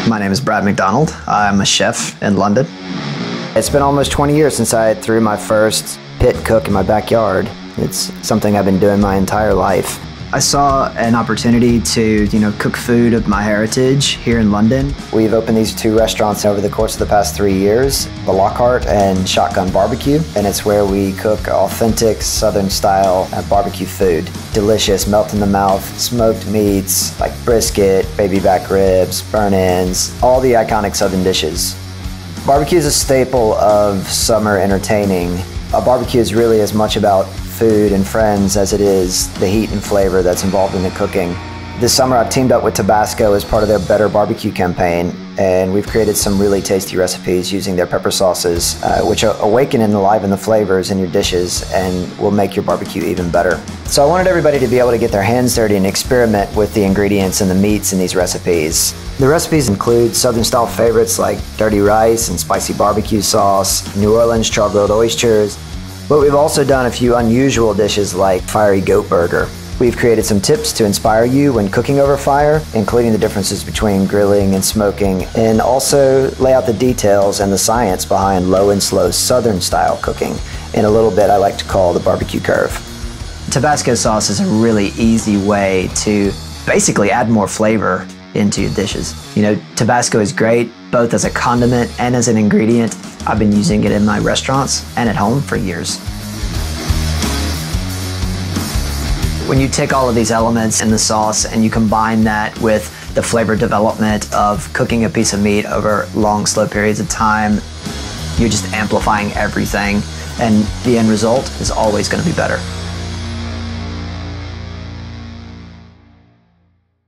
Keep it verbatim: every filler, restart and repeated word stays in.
My name is Brad McDonald. I'm a chef in London. It's been almost twenty years since I threw my first pit cook in my backyard. It's something I've been doing my entire life. I saw an opportunity to, you know, cook food of my heritage here in London. We've opened these two restaurants over the course of the past three years, the Lockhart and Shotgun Barbecue, and it's where we cook authentic Southern style barbecue food. Delicious, melt in the mouth, smoked meats like brisket, baby back ribs, burn-ins, all the iconic Southern dishes. Barbecue is a staple of summer entertaining. A barbecue is really as much about food and friends as it is the heat and flavor that's involved in the cooking. This summer I've teamed up with Tabasco as part of their Better Barbecue campaign, and we've created some really tasty recipes using their pepper sauces, uh, which awaken and enliven the flavors in your dishes and will make your barbecue even better. So I wanted everybody to be able to get their hands dirty and experiment with the ingredients and the meats in these recipes. The recipes include Southern style favorites like dirty rice and spicy barbecue sauce, New Orleans char-grilled oysters, but we've also done a few unusual dishes like fiery goat burger. We've created some tips to inspire you when cooking over fire, including the differences between grilling and smoking, and also lay out the details and the science behind low and slow Southern style cooking in a little bit I like to call the barbecue curve. Tabasco sauce is a really easy way to basically add more flavor into your dishes. You know, Tabasco is great both as a condiment and as an ingredient. I've been using it in my restaurants and at home for years. When you take all of these elements in the sauce and you combine that with the flavor development of cooking a piece of meat over long, slow periods of time, you're just amplifying everything, and the end result is always going to be better.